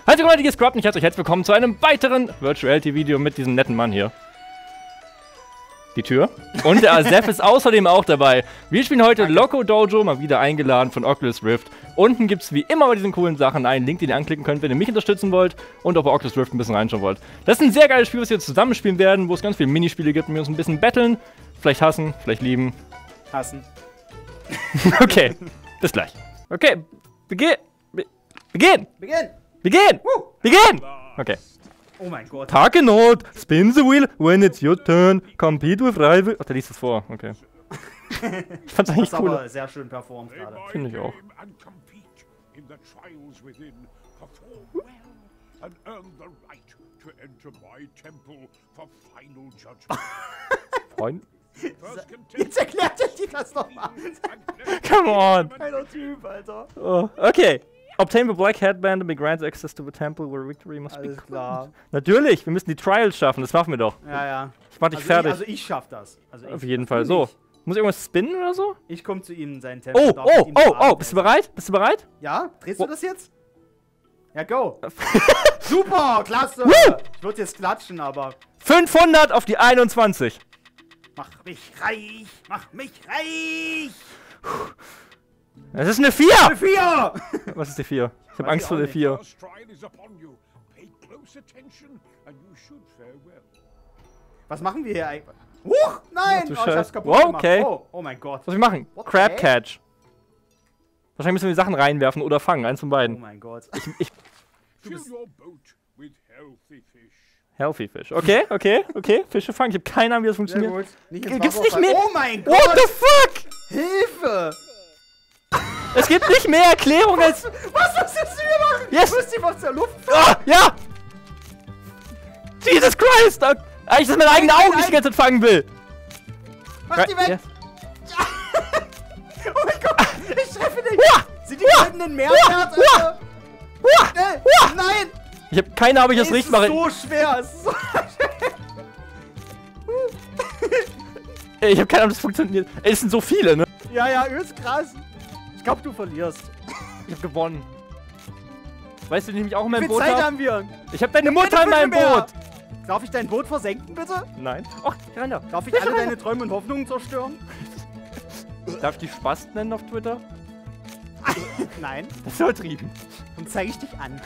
Hallo Leute, hier ist Scrub und ich heiße euch herzlich willkommen zu einem weiteren Virtual Reality Video mit diesem netten Mann hier. Die Tür. Und der Asef ist außerdem auch dabei. Wir spielen heute Loco Dojo, mal wieder eingeladen von Oculus Rift. Unten gibt es wie immer bei diesen coolen Sachen einen Link, den ihr anklicken könnt, wenn ihr mich unterstützen wollt und auch bei Oculus Rift ein bisschen reinschauen wollt. Das ist ein sehr geiles Spiel, was wir zusammen spielen werden, wo es ganz viele Minispiele gibt und wir uns ein bisschen battlen. Vielleicht hassen, vielleicht lieben. Hassen. Okay, bis gleich. Okay, beginn! Beginn! Beginn! Beginn! Okay. Oh mein Gott. Takenot, spin the wheel when it's your turn, compete with rival. Ach, der liest es vor, okay. Ich fand's eigentlich cool. Aber sehr schön performt gerade. Finde ich auch. Freund? Jetzt erklärt er dir das nochmal. Come on! Geiler Typ, Alter. Oh, okay. Obtain the black headband and be granted access to the temple where victory must be Alles klar. Natürlich, wir müssen die Trials schaffen, das machen wir doch. Ja, ja. Ich mach dich fertig. Also ich schaff das. Also Auf jeden Fall. So. Muss ich irgendwas spinnen oder so? Ich komme zu ihm in seinen Tempel. Oh, bist du bereit? Bist du bereit? Ja? Drehst du das jetzt? Ja, go. Super, klasse. Ich würde jetzt klatschen, aber... 500 auf die 21. Mach mich reich, mach mich reich. Das ist eine 4! Eine 4! Was ist die 4? Ich hab Angst vor der 4. Was machen wir hier eigentlich? Huch! Nein! Oh, ich hab's kaputt gemacht. Okay. Oh mein Gott. Was soll ich machen? Crab Catch. Wahrscheinlich müssen wir die Sachen reinwerfen oder fangen. Eins von beiden. Oh mein Gott. Healthy Fish. Okay. Fische fangen. Ich hab keine Ahnung, wie das funktioniert. Gibt's nicht mehr? Oh mein Gott! What the fuck? Hilfe! Es gibt nicht mehr Erklärung als... Was willst du hier machen? Yes! Du musst die aus der Luft Ah, ja! Jesus Christ! Eigentlich, dass meine eigenen Augen nicht die ganze Zeit fangen will. Mach die weg! Yes. Oh mein Gott! Ich treffe dich! Sind die goldenen Mehrwert? Nein! Ich habe keine Ahnung, wie ich das richtig mache. Es ist so schwer! Es ist so Ich habe keine Ahnung, das funktioniert. Ey, es sind so viele, ne? Ja, ist krass. Ich glaube, du verlierst. Ich habe gewonnen. Weißt du, die nämlich auch in meinem Wie viel Boot Zeit hab? haben wir? Ich habe deine Mutter in meinem Boot. Darf ich dein Boot versenken, bitte? Nein. Och, rein da. Darf ich alle deine Träume und Hoffnungen zerstören? Darf ich die Spasten nennen auf Twitter? Nein. Das ist übertrieben. Dann zeige ich dich an.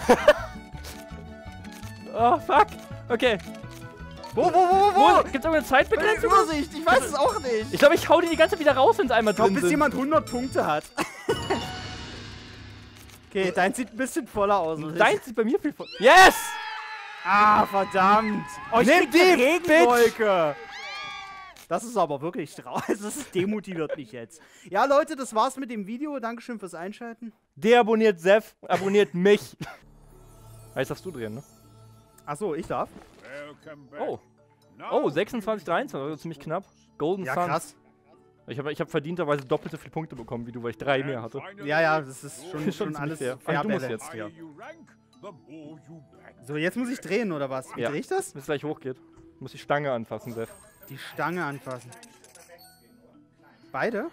Oh, fuck. Okay. Wo? Gibt's irgendeine Zeitbegrenzung? Vorsicht, ich weiß es auch nicht. Ich glaube, ich hau die ganze Zeit wieder raus, wenn es einmal drin bis sind. jemand 100 Punkte hat. Okay, dein sieht ein bisschen voller aus. Deins sieht bei mir viel voller. Yes! Ah, verdammt. Oh, ich krieg die Regenwolke. Das ist aber wirklich traurig. Das demotiviert mich jetzt. Ja, Leute, das war's mit dem Video. Dankeschön fürs Einschalten. Deabonniert Sef, abonniert mich. Jetzt darfst du drehen, ne? Achso, ich darf. Oh, 26, 23, also ziemlich knapp. Golden Ja, Suns. krass. Ich hab verdienterweise doppelt so viele Punkte bekommen wie du, weil ich 3 mehr hatte. Ja, das ist schon ziemlich alles fair. fair. Du musst jetzt. Ja. So, jetzt muss ich drehen, oder was? Wie drehe ich das? Bis es gleich hochgeht. Du musst die Stange anfassen, Sef. Die Stange anfassen. Beide?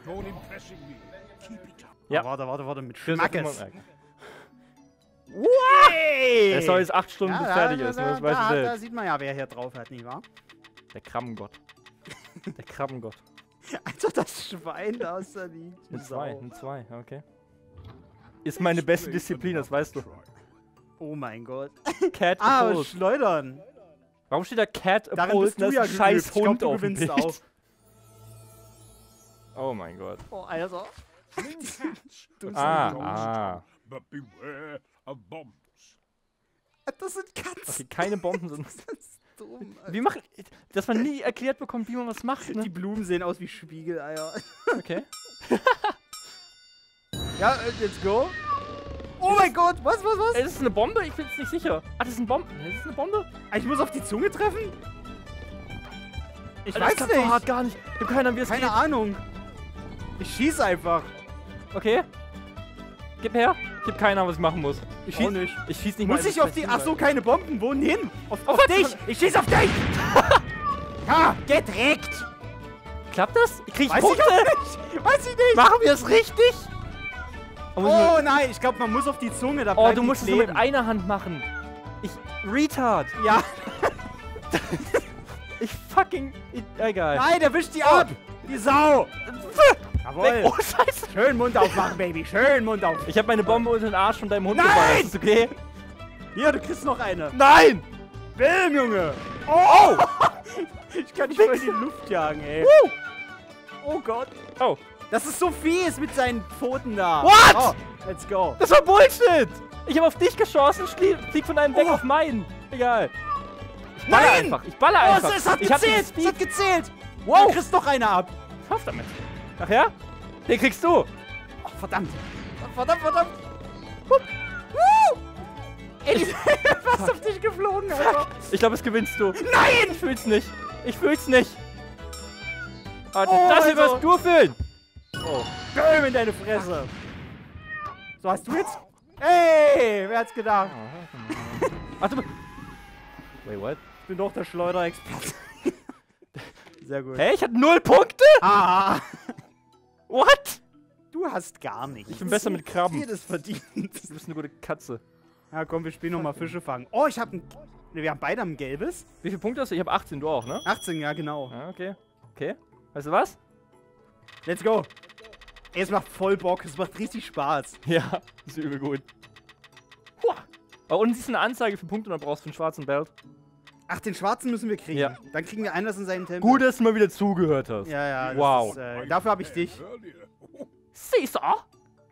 Ja. Oh, warte, mit Für Schmackes. Hey! Es soll jetzt 8 Stunden bis fertig ist, ne? Das weiß ich Da selbst. sieht man ja, wer hier drauf hat, nicht wahr? Der Krabbengott. Der Krabbengott. Alter, das Schwein da aus der Linie. Eine 2, okay. Ist meine beste Disziplin, das weißt du. Oh mein Gott. Cat Ah, opposed. Schleudern. Warum steht da Cat Darin opposed? bist du Das ja ist ein scheiß geübt. Ich glaub, Hund du auf dem gewinnst Bild. auch. Oh mein Gott. Oh, Alter. Das sind Katzen. Okay, keine Bomben sind. Das ist dumm, Alter. Wie macht. Dass man nie erklärt bekommt, wie man was macht, ne? Die Blumen sehen aus wie Spiegeleier. Okay. Ja, let's go. Oh mein Gott, was? Ey, das ist eine Bombe? Ich bin jetzt nicht sicher. Ah, das ist eine Bombe. Das ist eine Bombe? Ich muss auf die Zunge treffen? Ich Alter, das weiß klappt so nicht. hart gar nicht. Ich hab keine Ahnung, wie es geht. Keine Ahnung. Ich schieß einfach. Okay. Gib her. Ich hab keine Ahnung, was ich machen muss. Ich schieß nicht. Ich schieß nicht mal. Muss ich auf die... Achso, keine Bomben. Wohin hin? Auf was? dich. Ich schieß auf dich. Ha, gedreckt. Klappt das? Krieg ich Weiß Punkte? ich auch nicht. Weiß ich nicht. Machen wir es richtig? Oh nein, ich glaube, man muss auf die Zunge. Da Oh, bleibt du die musst es nur kleben. mit einer Hand machen. Retard. Ja. Ich fucking... Egal. Nein, der wischt die ab. Die Sau. Jawohl. Oh, scheiße. Schön Mund aufmachen, Baby. Schön Mund aufmachen. Ich habe meine Bombe unter den Arsch von deinem Hund Nein! geballert. Ist okay? Hier, du kriegst noch eine. Nein! Bäm, Junge. Oh. Ich kann nicht voll in die Luft jagen, ey. Oh Gott. Oh. Das ist so fies mit seinen Pfoten da. What? Oh, let's go. Das war Bullshit! Ich habe auf dich geschossen, flieg von einem weg auf meinen. Egal. Ich baller Nein! einfach. Ich baller Oh, einfach. es hat Ich hab den gezählt. Es Speed. hat gezählt. Wow. Du kriegst noch eine ab. Schaff damit. Ach ja? Den kriegst du. Oh, verdammt. Verdammt, verdammt. Hup. Woo. Ey, die sind fast auf dich geflogen, Alter. Ich glaube, es gewinnst du. Nein! Ich fühl's nicht. Ich fühl's nicht. Ah, Oh, das hier also. wirst du fühlen. Oh. Böhm in deine Fresse. So, hast du jetzt... Ey, wer hat's gedacht? Ach du... Wait, what? Ich bin doch der Schleuderexperte. Sehr gut. Hey, ich hatte 0 Punkte? Ah, What? du hast gar nichts. Ich bin besser mit Krabben. Jedes verdient. Du bist eine gute Katze. Ja, komm, wir spielen nochmal Fische fangen. Oh, ich hab ein... Ne, wir haben beide ein gelbes. Wie viele Punkte hast du? Ich habe 18, du auch, ne? 18, ja, genau. Ja, okay. Okay. Weißt du was? Let's go. Ey, es macht voll Bock. Es macht richtig Spaß. Ja, ist übel gut. Hua. Oh, und siehst du eine Anzeige für Punkte und dann brauchst du einen schwarzen Belt. Ach, den schwarzen müssen wir kriegen. Ja. Dann kriegen wir einen, das in seinen Tempel. Gut, dass du mal wieder zugehört hast. Ja, ja. Das Wow. Ist, dafür habe ich dich. Caesar?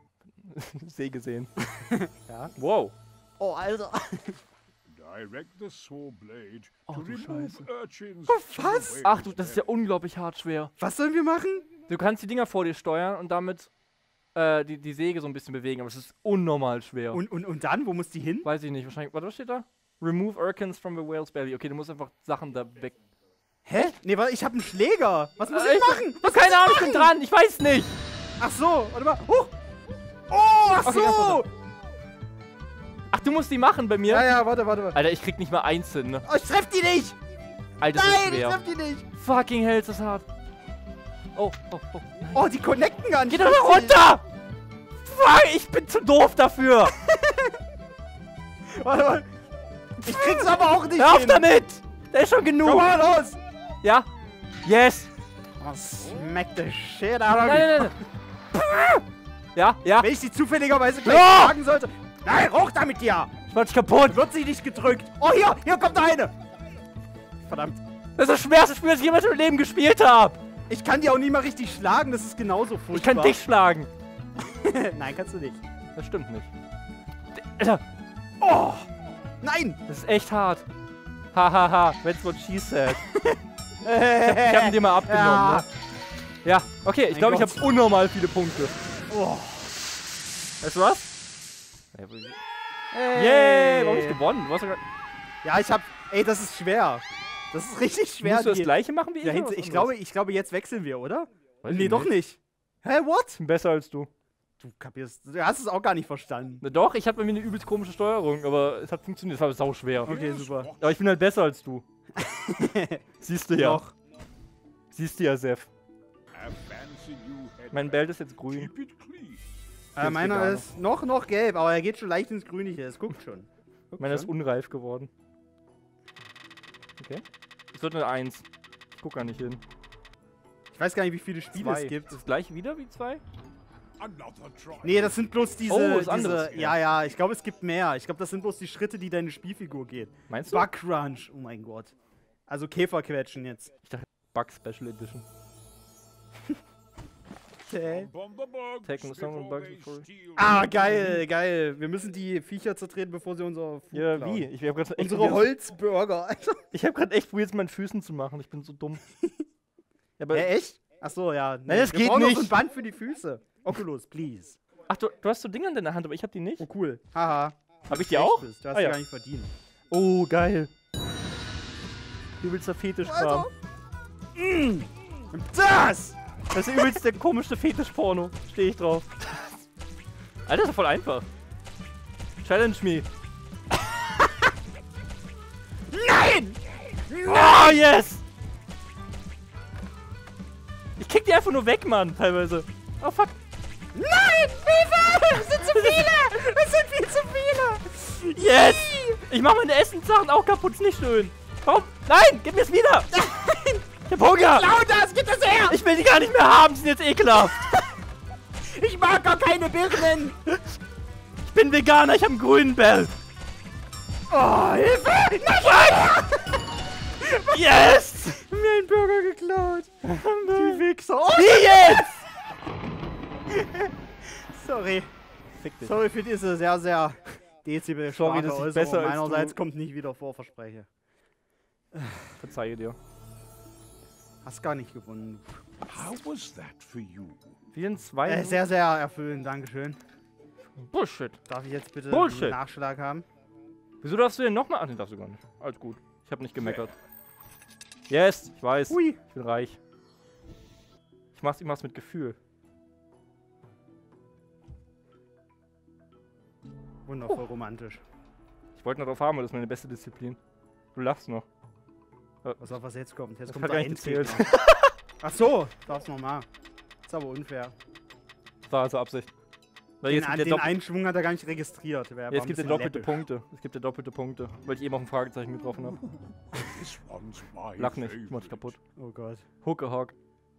See gesehen. Ja. Wow. Oh, Alter. Direct the saw blade Oh, to du remove Scheiße. urchins Was? from the way Ach du, das ist ja unglaublich hart schwer. Was sollen wir machen? Du kannst die Dinger vor dir steuern und damit die Säge so ein bisschen bewegen, aber es ist unnormal schwer. Und dann? Wo muss die hin? Weiß ich nicht, wahrscheinlich. Warte, was steht da? Remove Urchins from the whale's belly. Okay, du musst einfach Sachen da weg. Hä? Nee, warte, ich habe einen Was muss ich machen? Was keine Ahnung, ich bin dran, ich weiß nicht. Ach so, warte mal. Oh, ach Okay, so. Ach, du musst die machen bei mir? Ja, ja, warte. Alter, ich krieg nicht mal einzeln, ne? Oh, ich treff die nicht. Alter, das ist Nein, ich schwer. treff die nicht. Fucking hell, ist das hart. Oh. Oh, die connecten gar nicht. Geh doch mal runter! Fuck, ich bin zu doof dafür. Warte. Ich krieg's aber auch nicht Hör auf hin. damit! Der ist schon genug. Komm mal, los. Ja. Yes. Oh, smack the shit out of me. Nein. Ja. Wenn ich sie zufälligerweise gleich Ja. schlagen sollte. Nein, rauch da mit dir. Ich mach dich kaputt. Wird sie nicht gedrückt. Oh, hier kommt noch eine. Verdammt. Das ist das schwerste Spiel, das ich jemals im Leben gespielt habe. Ich kann die auch nie mal richtig schlagen. Das ist genauso furchtbar. Ich kann dich schlagen. Nein, kannst du nicht. Das stimmt nicht. Alter, Oh. Nein. das ist echt hart. Hahaha, that's what she said. Ich hab ihn dir mal abgenommen, Ja. ne? Ja, okay, ich Mein glaube, ich Gott. habe unnormal viele Punkte. Oh. Weißt du was? Hey. Yay, warum hab ich gewonnen? Du hast ja grad- Ja, ich hab... Ey, das ist schwer. Das ist richtig schwer. Musst du das die- gleiche machen wie ich? dahinter, oder was ich, anderes? glaube, jetzt wechseln wir, oder? Weiß Nee, ich doch nicht. Hä, what? Ich bin besser als du. Du kapierst... Du hast es auch gar nicht verstanden. Na doch, ich hatte bei mir eine übelst komische Steuerung, aber es hat funktioniert. Es war sau schwer. Okay, super. Aber ich bin halt besser als du. Siehst du ja. Doch. Siehst du ja, Sef. have fancy new head. Mein Belt ist jetzt grün. Keep it clean. Jetzt Meiner Veganer. ist noch gelb, aber er geht schon leicht ins Grünliche. Es guckt schon. Meiner ist unreif geworden. Okay. Es wird eine 1. Ich guck gar nicht hin. Ich weiß gar nicht, wie viele Spiele es gibt. Ist das gleiche wieder wie 2? Another try. Nee, das sind bloß diese... Oh, ist anderes. Ja, ich glaube, es gibt mehr. Ich glaube, das sind bloß die Schritte, die deine Spielfigur geht. Meinst du? Bug Crunch. Oh mein Gott. Also Käferquetschen jetzt. Ich dachte Bug Special Edition. Bomb the bugs Taking some before bugs they before- steal Ah, your geil, geil. Wir müssen die Viecher zertreten, bevor sie unser Food Ja, klauen. wie? Ich hab grad echt Unsere probiert- Holzburger, Alter. Ich habe gerade echt probiert, es mit meinen Füßen zu machen. Ich bin so dumm. Ja, aber Ja, echt? Achso, ja. Nein, das wir geht brauchen noch nicht. so ein Band für die Füße. Oculus, please. Ach, du hast so Dinge in deiner Hand, aber ich hab die nicht. Oh, cool. Haha. Hab ich die auch? Bist. Du hast Ah, die ja. gar nicht verdient. Oh, geil. Übelster Fetischkram. Das! Das ist übelst der komischste Fetischporno. Stehe ich drauf. Alter, das ist voll einfach. Challenge me. Nein! Oh, yes! Ich kick die einfach nur weg, Mann, teilweise. Oh, fuck. Nein! Hilfe! Es sind zu viele! Es sind viel zu viele! Yes! Ich mache meine Essenssachen auch kaputt, ist nicht schön. Warum? Nein, gib mir es wieder! Nein! Ich hab Hunger! Klau das, gib das her! Ich will die gar nicht mehr haben, die sind jetzt ekelhaft. Ich mag gar keine Birnen! Ich bin Veganer, ich habe einen grünen Belt. Oh, Hilfe! Nein! Yes! Mir einen Burger geklaut. Die Wichser. Oh, Wie jetzt? sorry. Fick dich. Sorry für diese sehr, sehr dezibel Sorry, dass ich besser als meinerseits du- kommt nicht wieder vor, verspreche. Verzeihe dir. Hast gar nicht gewonnen. How was that for you? Wir sind zwei. Sehr, sehr erfüllend, dankeschön. Bullshit. Darf ich jetzt bitte Bullshit. einen Nachschlag haben? Wieso darfst du denn nochmal? Ach, den darfst du gar nicht. Alles gut. Ich habe nicht gemeckert. Yes, ich weiß. Hui. Ich bin reich. Ich mach's mit Gefühl. Wundervoll romantisch. Ich wollte noch drauf haben, aber das ist meine beste Disziplin. Du lachst noch. Pass auf, was jetzt kommt. Jetzt Das kommt hat der gar nicht Endgegner. gezählt. Ach so, darf's nochmal. Ist aber unfair. Das war also Absicht. Weil jetzt gibt Den der einen Schwung hat er gar nicht registriert. Jetzt gibt er doppelte Punkte. Es gibt ja doppelte Punkte, weil ich eben auch ein Fragezeichen getroffen habe. This one's my Lach nicht, ich mach favorite. dich kaputt. Oh Gott. Huckehawk.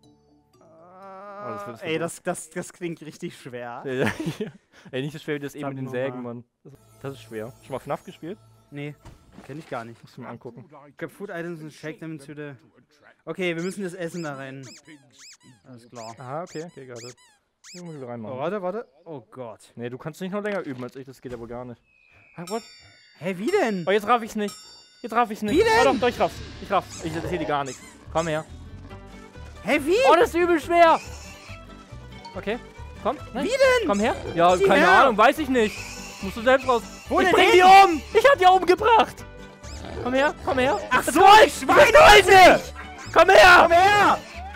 das wird Ey, das klingt richtig schwer. Ey, nicht so schwer wie das eben mit den Verdammt Sägen, nochmal. Mann. Das ist schwer. Schon mal FNAF gespielt? Nee, kenn ich gar nicht. Musst du mir angucken. Grab food items and shake them into the... Okay, wir müssen das Essen da rein. Alles klar. Aha, okay, got it. Hier muss ich wieder Oh, reinmachen. warte. Oh Gott. Nee, du kannst nicht noch länger üben als ich, das geht ja wohl gar nicht. Ah, what? Hä, wie denn? Oh, jetzt raff ich's nicht. Jetzt raff ich's nicht. Wie denn? Oh doch, ich raff's. Ich raff's. Ich erzähl dir gar nichts. Komm her. Hä, wie? Oh, das ist übel schwer. Okay, komm. Nein. Wie denn? Komm her. Ja, Zieh keine her. Ahnung, weiß ich nicht. Musst du selbst raus. Wo ich denn bring hin? die um. Ich hab die umgebracht. Komm her, komm her. Ach Das so, Gold. ich Schwein, Gold. Komm her. Komm her!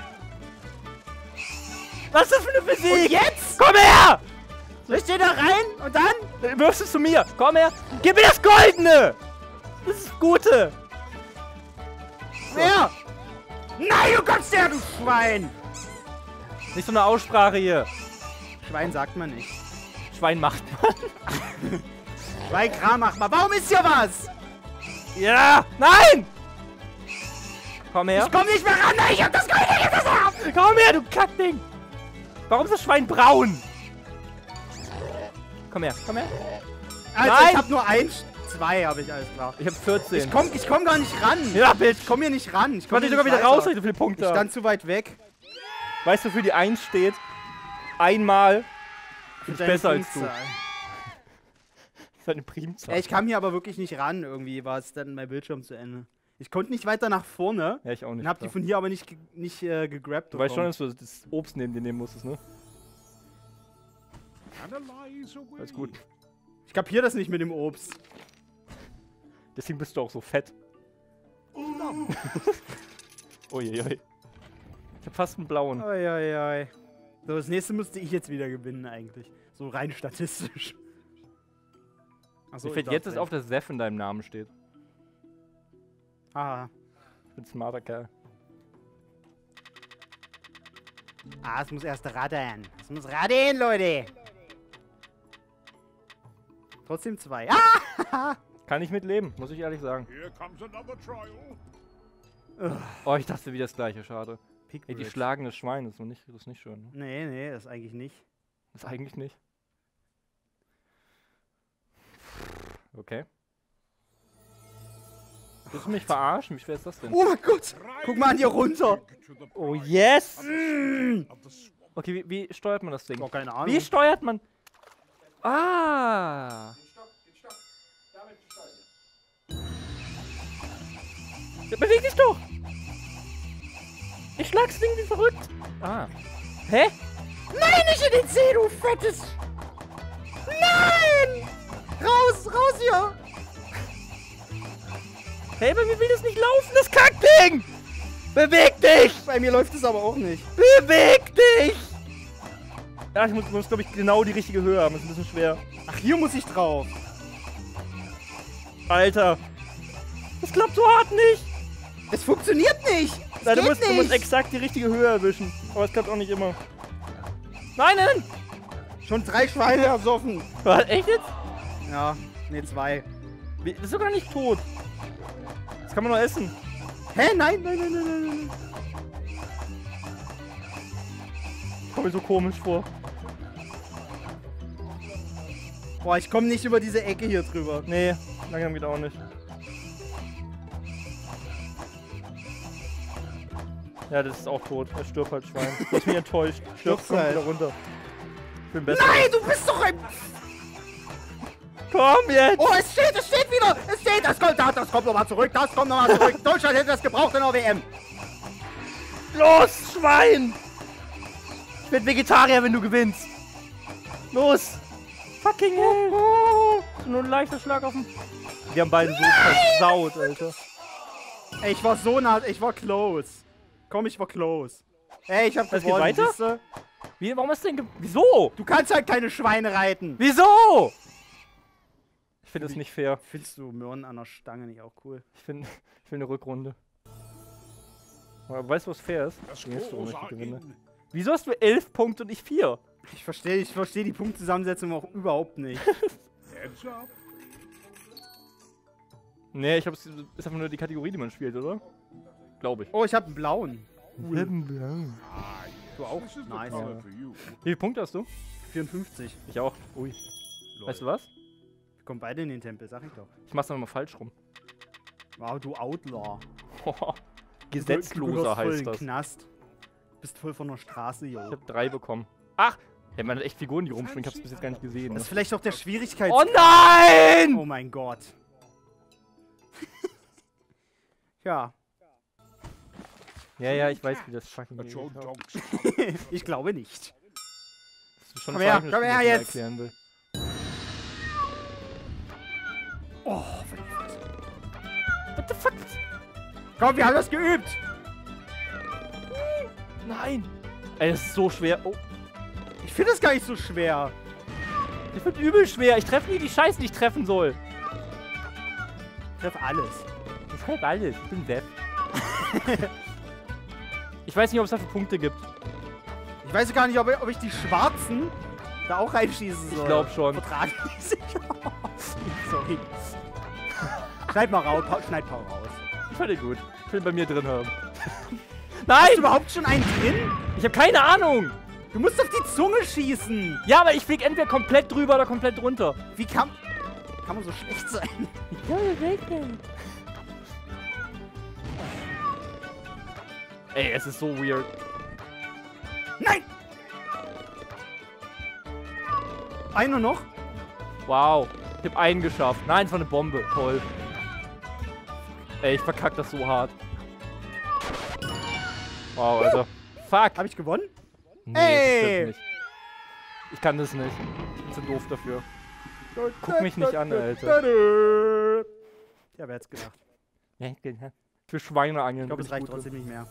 Was ist das für eine Physik? Und jetzt? Komm her. Soll ich den da rein? Und dann? Wirfst es zu mir. Komm her. Gib mir das Goldene. Das ist das Gute. Wer? Nein, du kommst her, du Schwein! Nicht so eine Aussprache hier. Schwein sagt man nicht. Schwein macht man. Schweinkram, mach mal. Warum ist hier was? Ja. Nein. Komm her. Ich komm nicht mehr ran. Nein, ich hab das Gold, ich hab das ab! Komm her, du Kackding. Warum ist das Schwein braun? Komm her, komm her. Also, Nein! ich hab nur 2 habe ich, alles klar. Ich hab 14. Ich komm gar nicht ran. Ja, Bitch. Ich komm hier nicht ran. Ich konnte sogar wieder raus, weil ich so viele Punkte Ich habe. stand zu weit weg. Weißt du, wofür die 1 steht? Einmal Für ist deine besser als du. Punktzahl. Das ist eine Primzahl. Ja, ich kam hier aber wirklich nicht ran. Irgendwie war es dann mein Bildschirm zu Ende. Ich konnte nicht weiter nach vorne. Ja, ich auch nicht. Und hab die klar. von hier aber nicht gegrabt. Du weißt schon, dass du das Obst neben dir nehmen musstest, ne? Analyze away. Alles gut. Ich kapier das nicht mit dem Obst. Deswegen bist du auch so fett. Uiuiui. Ich hab fast einen blauen. Oi. So, das nächste müsste ich jetzt wieder gewinnen eigentlich. So rein statistisch. Achso, Mir fällt jetzt erst auf, dass Seth in deinem Namen steht. Ah. Ich bin ein smarter Kerl. Es muss erst radeln. Es muss radeln, Leute. Trotzdem 2. Ah! Kann ich mitleben, muss ich ehrlich sagen. Here comes another trial. Oh, ich dachte wieder das gleiche, schade. Ey, die Pickbridge. schlagen das Schwein, das ist nicht schön. Ne? Nee, das eigentlich nicht. Das ist eigentlich nicht. Okay. Willst du mich verarschen? Wie schwer ist das denn? Oh mein Gott! Guck mal an hier runter! To the Oh, yes! of the swamp. Okay, wie steuert man das Ding? Oh, keine Ahnung. Wie steuert man? Ah! Ja, beweg dich doch! Ich schlag's Ding wie verrückt! Ah. Hä? Nein, nicht in den See, du fettes! Nein! Raus hier! Hey, bei mir will das nicht laufen, das Kackding! Beweg dich! Bei mir läuft es aber auch nicht. Beweg dich! Ja, ich muss glaube ich, genau die richtige Höhe haben. Das ist ein bisschen schwer. Ach, hier muss ich drauf. Alter! Das klappt so hart nicht! Es funktioniert nicht! Es Nein, du geht musst nicht! exakt die richtige Höhe erwischen. Aber es klappt auch nicht immer. Nein! Schon 3 Schweine ersoffen. Was, echt jetzt? Ja. Ne, 2. Das ist sogar nicht tot. Das kann man nur essen. Hä? Nein, nein, nein, nein, nein, nein. Kommt mir so komisch vor. Boah, ich komme nicht über diese Ecke hier drüber. Nee, langsam geht auch nicht. Ja, das ist auch tot. Er stirbt halt, Schwein. Ich bin enttäuscht. Stirbt, komm halt. wieder runter. Ich bin besser. Nein, du bist doch ein... Komm jetzt! Oh, es steht wieder! Es steht! Das kommt nochmal zurück, das kommt nochmal zurück. Deutschland hätte das gebraucht in der WM. Los, Schwein! Ich bin Vegetarier, wenn du gewinnst. Los! Fucking hell! Nur ein leichter Schlag auf den... Wir haben beide so versaut, Alter. Ey, ich war so nah, ich war close. Komm, ich war close. Ey, ich hab Das gewonnen, geht weiter? siehste? Wie, warum hast du denn wieso? Du kannst halt keine Schweine reiten. Wieso? Ich finde es nicht fair. Findest du Möhren an der Stange nicht auch cool? Ich will eine Rückrunde. Aber weißt du, was fair ist? The Die nächste Runde, scores ich are gewinne. in. Wieso hast du 11 Punkte und ich 4? Ich verstehe die Punktzusammensetzung auch überhaupt nicht. Heads up. Nee, ich glaube, es ist einfach nur die Kategorie, die man spielt, oder? Glaube ich. Oh, ich habe einen blauen. Ah, Du auch? This is the Nice. color for you. Wie viele Punkte hast du? 54. Ich auch. Ui. Weißt du was? Wir kommen beide in den Tempel, sag ich doch. Ich mach's dann mal falsch rum. Wow, du Outlaw. Gesetzloser Du gehörst voll heißt in den das. Knast. Bist voll von der Straße, jo. Ich habe 3 bekommen. Ach! Hey, man hat echt Figuren, die rumspringen. Ich hab's bis jetzt gar nicht gesehen. Ne? Das ist vielleicht auch der Schwierigkeits... Oh nein! Oh mein Gott. Ja, Ja, ich weiß, wie das fucking But geht. your Das dogs ich glaube nicht. ist schon Komm her, ein Zeichen, dass komm ich her das jetzt. erklären will. Oh, What the fuck? komm, wir haben das geübt. Nein! Ey, das ist so schwer. Oh, Ich finde es gar nicht so schwer. ich bin übel schwer. Ich treffe nie die Scheiße, die ich treffen soll. Ich treffe alles. Ich treffe alles. Ich bin Depp. Ich weiß nicht, ob es dafür Punkte gibt. Ich weiß gar nicht, ob ich die Schwarzen da auch reinschießen soll. Ich glaube schon. Vertrag nicht. Sorry. Schneid mal raus. Schneid Paul raus. Ich fand den gut. Ich will ihn bei mir drin haben. Hast du Nein! überhaupt schon einen drin? Ich habe keine Ahnung! Du musst auf die Zunge schießen. Ja, aber ich flieg entweder komplett drüber oder komplett drunter. Wie kann man so schlecht sein? Ey, es ist so weird. Nein! Einer noch? Wow. Ich hab einen geschafft. Nein, es war eine Bombe. Toll. Ey, ich verkack das so hart. Wow, Alter. Fuck. Habe ich gewonnen? Nee, Ey! das stimmt nicht. Ich kann das nicht. Ich bin zu doof dafür. Guck mich nicht an, Alter. Ja, wer hätte es gedacht? Für Schweine angeln. Ich glaube, bin es reicht gut drin. trotzdem nicht mehr.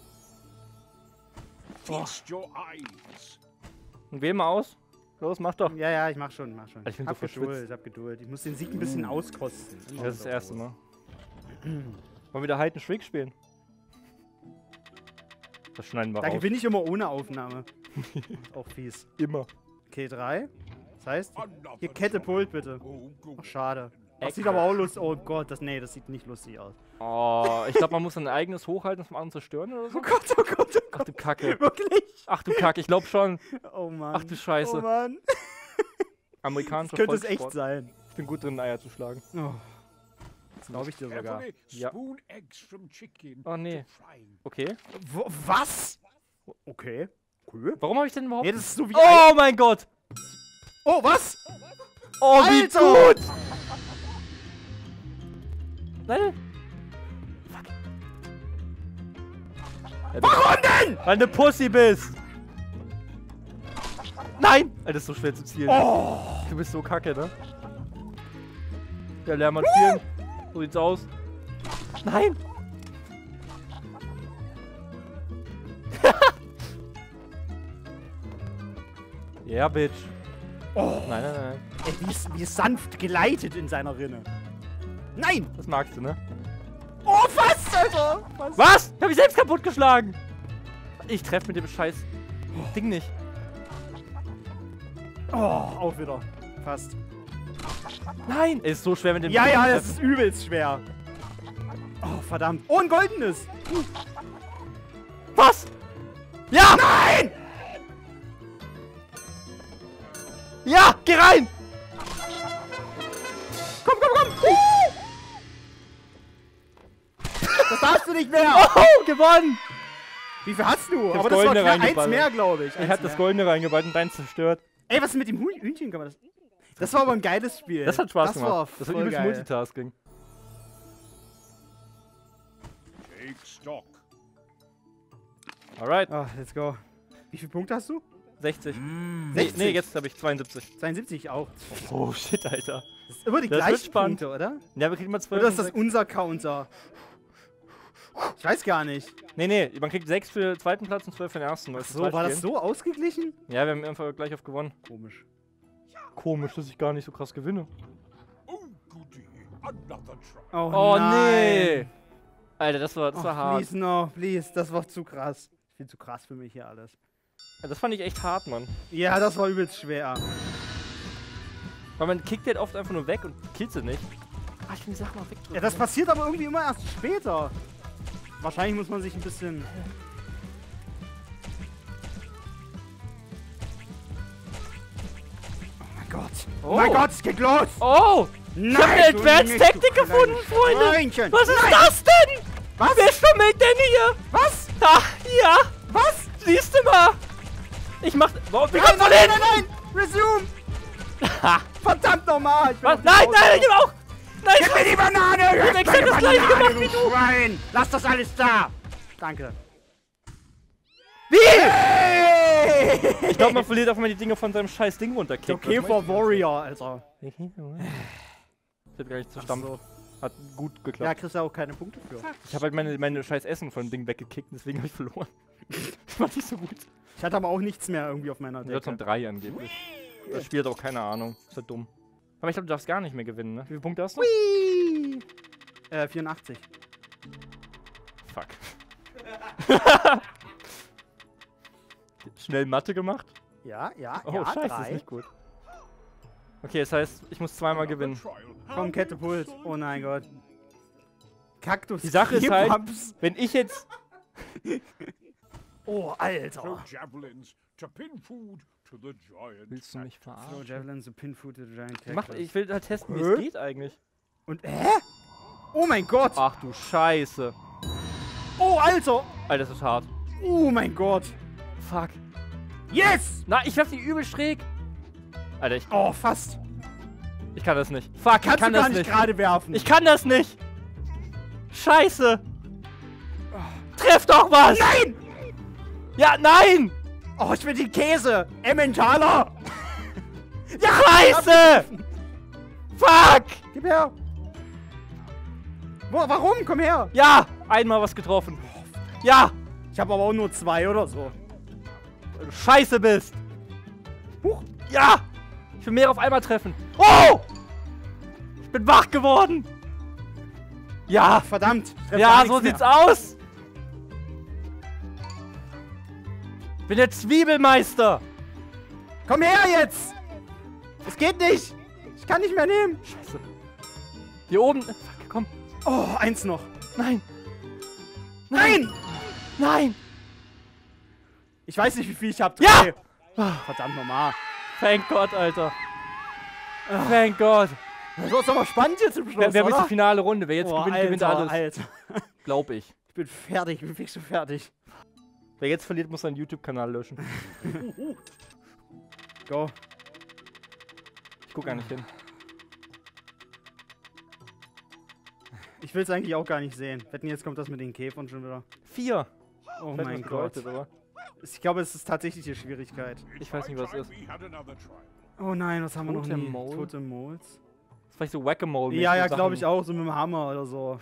feast your eyes. Und wähl mal aus. Los, mach doch. Ja, ich mach schon. Ich bin so verschwitzt. Hab Geduld. Ich muss den Sieg ein bisschen auskosten. Immer Das ist das so. erste Mal. Wollen wir wieder Hide and Shriek spielen? Das schneiden wir Da raus. gewinne ich immer ohne Aufnahme. Auch fies. Immer. Okay, 3. Das heißt, Another hier Catapult bitte. Oh, good. Ach, schade. Das Ecke. sieht aber auch lustig. Oh Gott, das sieht nicht lustig aus. Oh, ich glaube, man muss ein eigenes hochhalten und vom anderen zerstören oder so. Oh Gott, oh Gott, oh Ach Gott. du Kacke. Wirklich? Ach du Kacke, ich glaube schon. Oh Mann. Ach du Scheiße. Oh Mann. Amerikanischer Könnte es Volkssport. echt sein. Ich bin gut drin, Eier zu schlagen. Oh. Das glaube ich dir sogar. Carefully Ja. spoon eggs from chicken Oh, nee. to frying. Okay. Was? Okay. Cool. Warum habe ich denn überhaupt... Nee, das ist so wie Oh mein Gott! Oh, was? Oh, wie Alter! gut! Nein. Fuck. Warum denn? Weil du Pussy bist! Nein! Alter, das ist so schwer zu zielen. Oh. Du bist so kacke, ne? Ja, lern mal spielen. So sieht's aus. Nein! Ja, Bitch. Oh. Nein, nein, nein. Ey, wie es sanft gleitet in seiner Rinne. Nein! Das magst du, ne? Oh, was, Alter? Was? Was? Ich hab mich selbst kaputtgeschlagen! Ich treffe mit dem scheiß Ding nicht. Oh, auch wieder. Fast. Nein! Ist so schwer mit dem... Ja, ja, das ist übelst schwer. Oh, verdammt. Oh, ein goldenes. Was? Ja! Nein! Ja! Geh rein! Komm, komm, komm! Das darfst du nicht mehr! Oh, gewonnen! Wie viel hast du? Ich hab's Aber das war Goldene knapp eins reingeballert. mehr, glaube ich. Ich hab das Goldene reingeballt und deins zerstört. Ey, was ist mit dem Hühnchen? Kann man das... Das war aber ein geiles Spiel. Das hat Spaß das war gemacht. Das war voll übelst geil. Multitasking. Take stock. Alright. Oh, let's go. Wie viele Punkte hast du? 60. 60. Nee, jetzt habe ich 72. 72 auch. Oh, shit, Alter. Das ist immer die Das wird gleichen spannend. Punkte, oder? Ja, wir kriegen mal 12. Oder ist das und unser Counter? Ich weiß gar nicht. 6. Nee, man kriegt 6 für den zweiten Platz und 12 für den ersten. weil es So, zwei war das Spielen. so ausgeglichen? Ja, wir haben einfach gleich auf gewonnen. Komisch. Komisch, dass ich gar nicht so krass gewinne. Oh, goody. Another try. Oh, nein. nee. Alter, das war Oh, hart. please, no, please. Das war zu krass. Viel zu krass für mich hier alles. Ja, das fand ich echt hart, Mann. Ja, das war übelst schwer. Weil man kickt halt oft einfach nur weg und killt sie nicht. Ah, ich will die Sache mal wegdrücken. Ja, das passiert aber irgendwie immer erst später. Wahrscheinlich muss man sich ein bisschen... Oh mein Gott. Oh mein Gott, es geht los. Oh! Nein, Ich hab eine du Advanced nicht, Technik du gefunden, kleines Freunde! Schweinchen. Was ist Nein. das denn? Was? Wer schummelt denn hier? Was? Ach, ja! Was? Siehst du mal! Ich mach... Warum Nein, kommt von nein, hinten? nein, nein! Resume! Verdammt nochmal! Was? Nein, nein, ich hab auch... Nein, Gib mir die Banane! Ich hab exakt das gleiche gemacht wie du! Schwein! Lass das alles da! Danke. Wie? Ich glaube, man verliert auch mal die Dinger von seinem scheiß Ding runterkickt. Okay for Warrior, Alter. Das wird gar nicht zustande. Hat gut Ja, geklappt. kriegst du auch keine Punkte für. Ich habe halt meine scheiß Essen von dem Ding weggekickt, deswegen habe ich verloren. Das war nicht so gut. Ich hatte aber auch nichts mehr irgendwie auf meiner Der hat Decke. von 3 angeblich. Das Spiel hat auch keine Ahnung. Ist ja dumm. Aber ich glaube, du darfst gar nicht mehr gewinnen, ne? Wie viele Punkte hast du? 84. Fuck. Schnell Mathe gemacht? Ja, ja, Oh, ja, scheiße, 3. ist nicht gut. Okay, das heißt, ich muss zweimal gewinnen. Komm, Kette Puls. Oh nein Gott. Kaktus. Die Sache ist halt, Kebabs. wenn ich jetzt... Oh, Alter. Throw javelins to pin food to the giant. Willst du mich Throw verarschen? Javelin, the pin food to the giant Mach, cactus. ich will halt testen, wie Hä? es geht eigentlich. Und, Oh mein Gott. Ach du Scheiße. Oh, Alter. Alter, das ist hart. Oh mein Gott. Fuck. Yes. Na, ich werf die übel schräg. Alter, Oh, fast. ich kann das nicht. Fuck, ich Kannst kann du gar das nicht nicht. gerade werfen. Ich kann das nicht. Scheiße. Treff doch was. Nein. Ja, nein. Oh, ich will den Käse. Emmentaler. Ja, Scheiße. Fuck. Gib her. Warum? Komm her. Ja, einmal was getroffen. Ja, Ich habe aber auch nur 2 oder so. weil du scheiße bist. Huch. Ja. Ich will mehr auf einmal treffen. Oh. Ich bin wach geworden. Ja. Verdammt. ich treff gar Ja, nichts so mehr. sieht's aus. Ich bin der Zwiebelmeister. Komm her jetzt. Es geht nicht. Ich kann nicht mehr nehmen. Scheiße. Hier oben. Fuck, komm. Oh, 1 noch. Nein. Nein. Nein. Ich weiß nicht, wie viel ich habe. Ja! Verdammt nochmal. Thank Gott, Alter. Thank Gott. Das war aber spannend jetzt im Schluss, Wer ist die oder? finale Runde? Wer jetzt Oh, gewinnt, gewinnt Alter, alles. Alter. Glaub ich. Ich bin fertig. Ich bin fix so fertig. Wer jetzt verliert, muss seinen YouTube-Kanal löschen. Go. Ich guck gar nicht hin. Ich will es eigentlich auch gar nicht sehen. Wetten, jetzt kommt das mit den Käfern schon wieder. 4. Oh Ich weiß mein nicht, was Gott. bedeutet, aber Ich glaube, es ist tatsächlich die Schwierigkeit. Ich weiß nicht, was es ist. We had another try. Oh nein, was haben wir noch Tote nie? Mole? Tote Moles? Das ist vielleicht so Whack-A-Mole. Ja, ja, glaube ich auch. So mit dem Hammer oder so.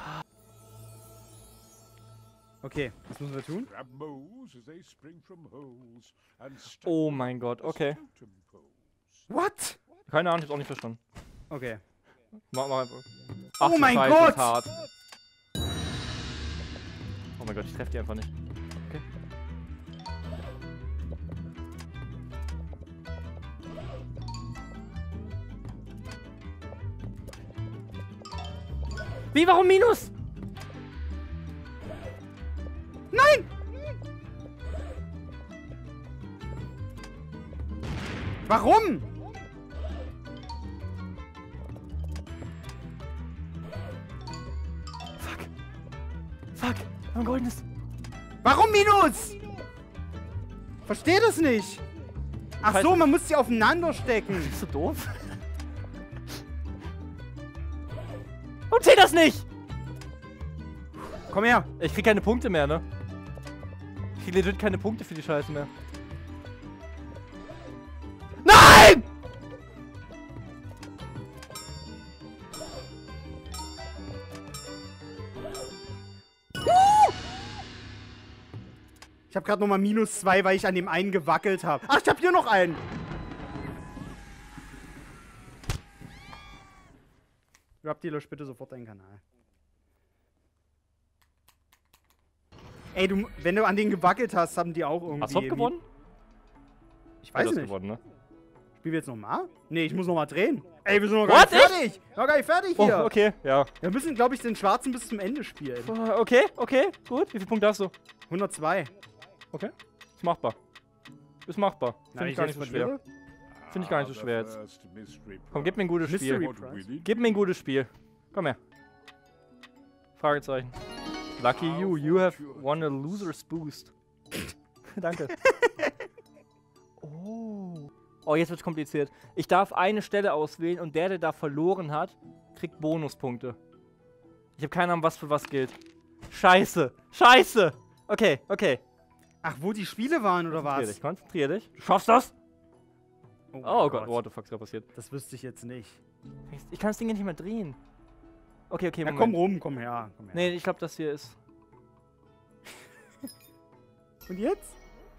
Okay, was müssen wir tun? Grab moles as they spring from holes and stack Oh mein Gott, okay. totem poles. What? Keine Ahnung, ich hab's auch nicht verstanden. Okay. Mach einfach. Oh du mein Scheiße, Gott! ist hart. Oh mein Gott, ich treffe die einfach nicht. Okay. Wie, warum Minus? Nein! Warum? Fuck, ein goldenes. Warum Minus? Versteh das nicht. Ach so, man muss sie aufeinander stecken. Bist du doof? Und zähl das nicht! Komm her. Ich krieg keine Punkte mehr, ne? Ich krieg legit keine Punkte für die Scheiße mehr. Nein! Ich habe gerade nochmal -2, weil ich an dem einen gewackelt habe. Ach, ich habe hier noch einen. Rapti, lösch bitte sofort deinen Kanal. Ey, du, wenn du an den gewackelt hast, haben die auch irgendwie... Hast du gewonnen? Ich weiß nicht. Gewonnen, ne? Spielen wir jetzt nochmal? Nee, ich muss nochmal drehen. Ey, wir sind noch gar nicht fertig. Noch gar nicht fertig hier. Oh, okay, ja. Wir müssen, glaube ich, den Schwarzen bis zum Ende spielen. Okay, gut. Wie viele Punkte hast du? 102. Okay. Ist machbar. Ist machbar. Finde ich gar nicht so schwer. verliere? Finde ich gar nicht so schwer jetzt. Komm, gib mir ein gutes Mystery Spiel. Prize. Gib mir ein gutes Spiel. Komm her. Fragezeichen. Lucky you, you have won a loser's boost. Danke. Oh, jetzt wird's kompliziert. Ich darf eine Stelle auswählen und der da verloren hat, kriegt Bonuspunkte. Ich habe keine Ahnung, was für was gilt. Scheiße. Scheiße. Okay. Ach, wo die Spiele waren, oder was? Konzentrier dich. Du schaffst das? Oh Gott, what the fuck ist da passiert? Das wüsste ich jetzt nicht. Ich kann das Ding ja nicht mehr drehen. Okay, Na, Moment. komm rum, komm her. Nee, ich glaube, das hier ist... Und jetzt?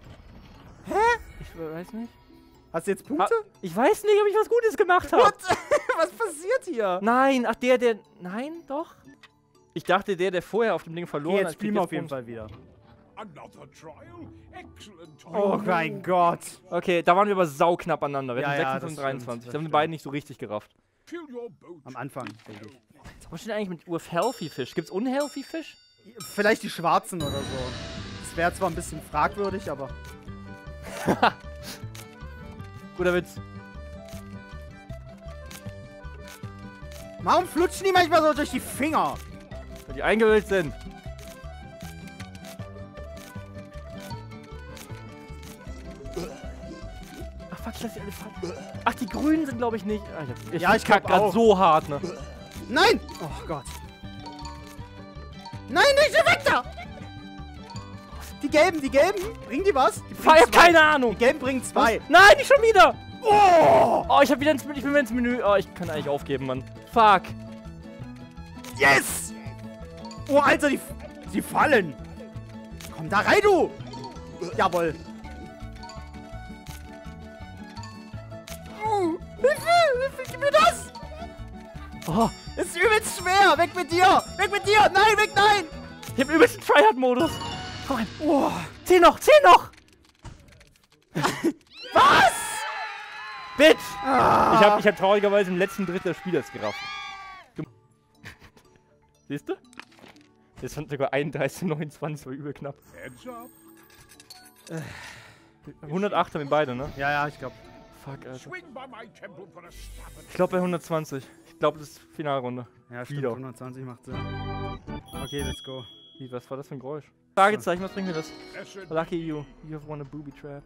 Ich weiß nicht. Hast du jetzt Punkte? Ich weiß nicht, ob ich was Gutes gemacht habe. What? Was passiert hier? Nein, ach der... Nein, doch. Ich dachte, der vorher auf dem Ding verloren Okay, hat. jetzt spielen wir auf jeden Fall wieder. Another trial? Excellent. Oh mein Gott. Okay, da waren wir aber sauknapp aneinander. Wir Ja, hatten ja, 26 und das 23. stimmt, Da das haben wir beide nicht so richtig gerafft. Fill your boat. Am Anfang, denke ich. Was steht eigentlich mit with healthy Fish? Gibt's unhealthy Fish? Vielleicht die Schwarzen oder so. Das wäre zwar ein bisschen fragwürdig, aber... Guter Witz. Warum flutschen die manchmal so durch die Finger? Weil die eingewillt sind. Ach fuck, ich lass die alle fallen. Ach, die Grünen sind glaube ich nicht. Ah, Ich kack gerade auch. so hart, ne? Nein! Oh Gott. Nein, nicht so weg da! Die Gelben, bringen die was? Die Ich bringen hab zwei. keine Ahnung. Die Gelben bringen 2. Nein, nicht schon wieder. Oh! Oh, ich bin wieder ins Menü. Oh, ich kann eigentlich aufgeben, Mann. Fuck. Yes! Oh, Alter, die fallen. Komm da rein, du! Jawohl. Hilfe, gib mir das! Oh, Das ist übelst schwer! Weg mit dir! Weg mit dir! Nein, weg, nein! ich hab übelst den Tryhard-Modus. Komm rein. Oh. 10 noch, 10 noch. Was? Bitch. Ah. Ich hab traurigerweise im letzten Drittel des Spielers gerafft. Siehst du? Jetzt sind sogar 31:29, war übel knapp. Heads up. 108 haben wir beide, ne? Ja, ich glaube. Fuck, Alter. Swing by my temple for a stab at Ich glaube bei 120. Ich glaube, das ist Finalrunde. Ja, stimmt. Wieder. 120 macht Sinn. Okay, let's go. Wie, was war das für ein Geräusch? Fragezeichen, was bringt mir das? lesson. Lucky you. You have won a booby trap.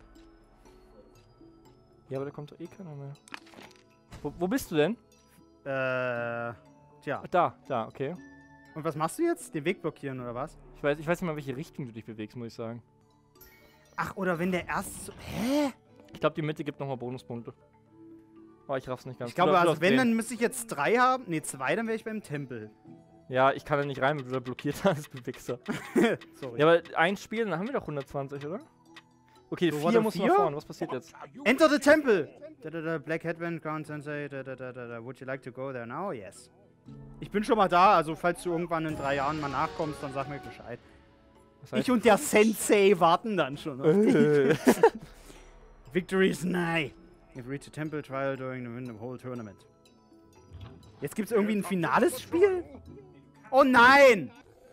Ja, aber da kommt doch eh keiner mehr. Wo bist du denn? Tja. Ach, da, okay. Und was machst du jetzt? Den Weg blockieren oder was? Ich weiß nicht mal, in welche Richtung du dich bewegst, muss ich sagen. Ach, oder wenn der erste. Hä? Ich glaube, die Mitte gibt nochmal Bonuspunkte. Aber ich raff's nicht ganz. Ich glaube, Du also darfst wenn, sehen. dann müsste ich jetzt 3 haben. Ne, 2, dann wäre ich beim Tempel. Ja, ich kann da nicht rein, weil du da blockiert hast, du Wichser. Sorry. Ja, aber ein Spiel, dann haben wir doch 120, oder? Okay, So, 4 warte, muss nach 4? vorne. Was passiert jetzt? Are you Enter the temple! Black Headband, Crown Sensei, Would you like to go there now? Yes. Ich bin schon mal da, also falls du irgendwann in 3 Jahren mal nachkommst, dann sag mir Bescheid. Was heißt Ich und der Sensei warten dann schon auf dich. Victory is nigh. You've reached a temple trial during the whole tournament. Jetzt gibt's irgendwie ein finales Spiel? Oh nein!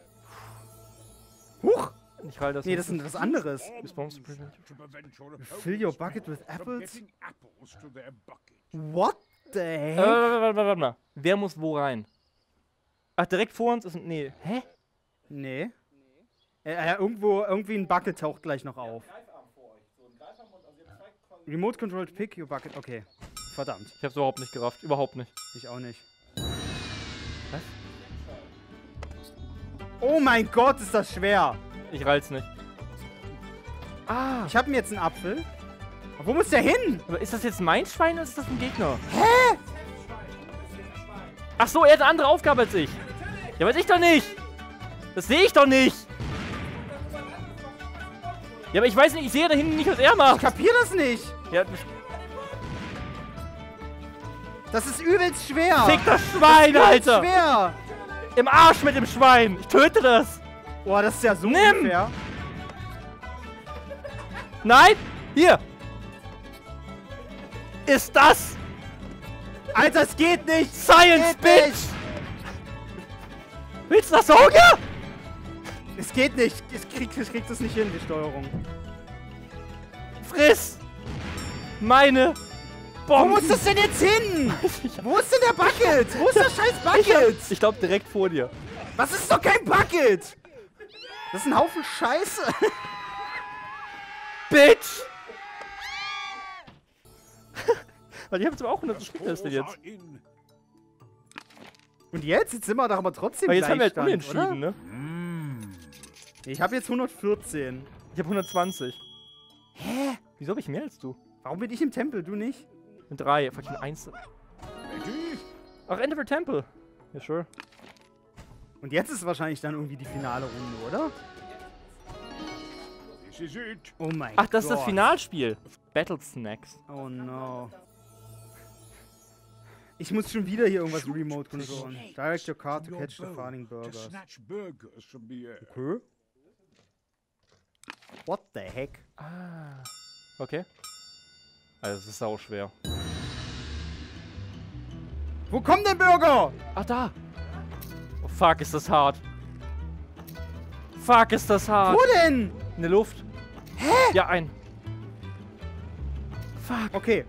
Huch! Ich halte das Nee, nicht. das ist was anderes. Response prevent. To prevent your Fill your bucket with from apples? getting apples to their bucket. What the heck? Warte mal. Wer muss wo rein? Ach, direkt vor uns ist ein. Nee. Hä? Nee. Irgendwie ein Bucket taucht gleich noch auf. Remote controlled pick your bucket. Okay. Verdammt. Ich hab's überhaupt nicht gerafft. Überhaupt nicht. Ich auch nicht. Was? Oh mein Gott, ist das schwer. Ich rall's nicht. Ah. Ich habe mir jetzt einen Apfel. Wo muss der hin? Aber ist das jetzt mein Schwein oder ist das ein Gegner? Hä? Ach so, er hat eine andere Aufgabe als ich. Ja, weiß ich doch nicht. Das sehe ich doch nicht. Ja, aber ich weiß nicht, ich sehe da hinten nicht, was er Ich macht. kapier das nicht. Ja, Das ist übelst schwer. fick das Schwein, Übelst Alter. schwer. Im Arsch mit dem Schwein. Ich töte das. Boah, das ist ja so Nimm. unfair. Nein. Hier. Ist das Alter, es geht nicht. Science, Geht Bitch? nicht. Willst du das Auge? Es geht nicht. Ich krieg das nicht hin, die Steuerung. Friss meine Wo Bomben. muss das denn jetzt hin? Wo ist denn der Bucket? Wo ist das scheiß Bucket? Ich glaube direkt vor dir. Was ist doch kein Bucket? Das ist ein Haufen Scheiße. Bitch! Weil ich habe jetzt aber auch 100 Spielliste jetzt. Are in. Und jetzt? Jetzt sind wir doch aber trotzdem Weil jetzt haben wir jetzt Gleichstand, unentschieden, oder? ne? Ich habe jetzt 114. Ich habe 120. Hä? Wieso habe ich mehr als du? Warum bin ich im Tempel, du nicht? Mit 3. Fuck, ich bin 1. Ready? Ach, Enter the Temple. Ja, sure. Und jetzt ist wahrscheinlich dann irgendwie die finale Runde, oder? This is it. Oh mein Gott. Ach, das ist das Finalspiel. Battle Snacks. Oh no. Ich muss schon wieder hier irgendwas remote controllen. Direct your car to Your catch the bow farming To burgers. snatch burgers from the air. Okay. What the heck? Ah. Okay. Also, es ist sau schwer. Wo kommt der Burger? Ah, da. Oh, fuck, ist das hart. Fuck, ist das hart. Wo denn? In der Luft. Hä? Ja, ein. Fuck. Okay.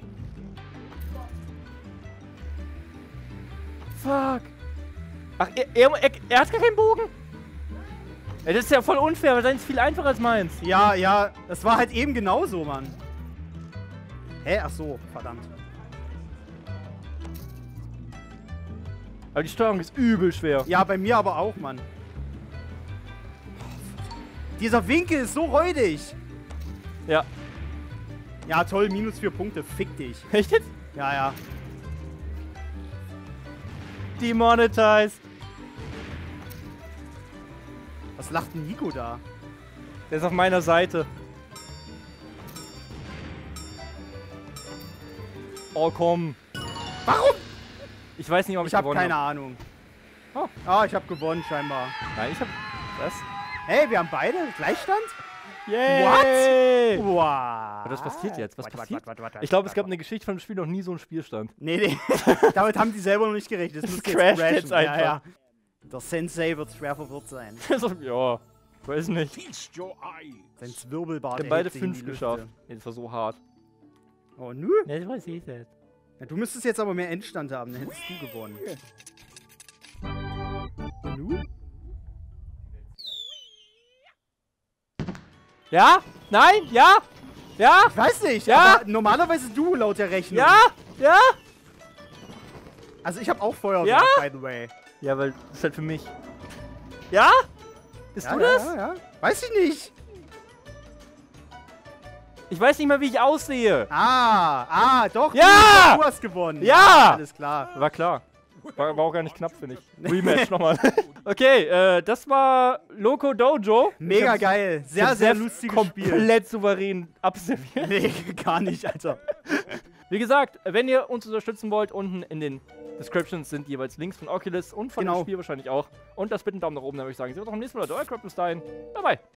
Fuck. Ach, er hat gar keinen Bogen? Ey, das ist ja voll unfair, weil seins ist viel einfacher als meins. Ja, ja, das war halt eben genauso, Mann. Hä? Ach so, verdammt. Aber die Steuerung ist übel schwer. Ja, bei mir aber auch, Mann. Dieser Winkel ist so räudig. Ja. Ja, toll, minus 4 Punkte. Fick dich. Echt jetzt? Ja, ja. Demonetized. Was lacht denn Nico da? Der ist auf meiner Seite. Oh, komm. Warum? Ich weiß nicht, ob ich Ich habe gewonnen keine habe. Ahnung. Oh. Ah, ich habe gewonnen, scheinbar. Nein, ich hab... Was? Hey, wir haben beide Gleichstand? Yay! Wow. Was passiert jetzt? Was Warte, passiert? warte, Ich glaube, es gab in der Geschichte von dem Spiel noch nie so einen Spielstand. Nee, nee. Damit haben die selber noch nicht gerechnet. Das muss jetzt crasht crashen. jetzt einfach. Ja, ja. Der Sensei wird schwer verwirrt sein. Also, ja, weiß nicht. Feast your eyes. Sein Zwirbelbart Wir haben beide erhebt sich in 5 die Lüfte. geschafft. Ey, das war so hart. Oh, nö. Ja, ich weiß nicht. Ja, du müsstest jetzt aber mehr Endstand haben, dann hättest du gewonnen. Nu? Ja? Nein? Ja? Ja? Ich weiß nicht, Ja? aber normalerweise du laut der Rechnung. Ja? Ja? Also ich habe auch Feuerwerk, Ja? by the way. Ja, weil das ist halt für mich. Ja? Bist Ja, du das? Ja, ja. Weiß ich nicht. Ich weiß nicht mal, wie ich aussehe. Doch. Ja! Du hast gewonnen. Ja! Alles klar. War klar. War auch gar nicht knapp, finde ich. Rematch nochmal. Okay, das war Loco Dojo. Mega Ich geil. hab's Sehr, sehr lustiges Spiel. komplett souverän absolviert. Nee, gar nicht, Alter. Wie gesagt, wenn ihr uns unterstützen wollt, unten in den Descriptions sind jeweils Links von Oculus und von dem Genau. Spiel wahrscheinlich auch. Und das bitte einen Daumen nach oben, dann würde ich sagen, sehen wir uns auch am nächsten Mal. Euer Crap bis dahin. Bye bye.